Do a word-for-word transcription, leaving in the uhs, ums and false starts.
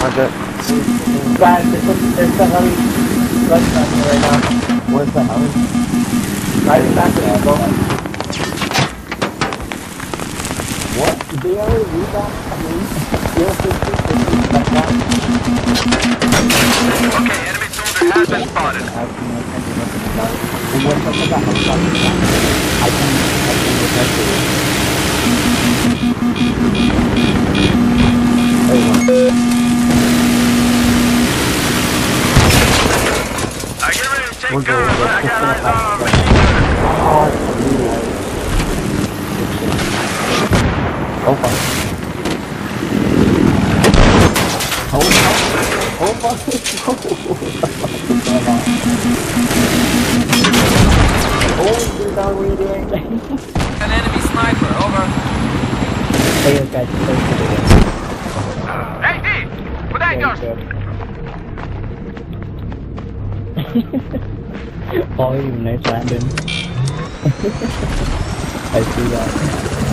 Okay. Guys, there's, there's a heli right back here right now. Where's the heli? Right back there, bro. What? Did they already read that? I mean, zero fifty, fifty, like that. Okay, enemy soldier has been spotted. Asking my attention up in the dark. And what's up with that helicopter shot? I can, I can detect it. Hey, what? I get ready to take We're cover, good. but I Let's got just eyes on finish machine Oh, reload. Oh, fuck. Oh, fuck. Oh, fuck. Oh, dude, how are we doing? An enemy sniper, over. Hey, guys, thanks for doing Hey, D! Where that goes? Oh, you nice landing. I see that.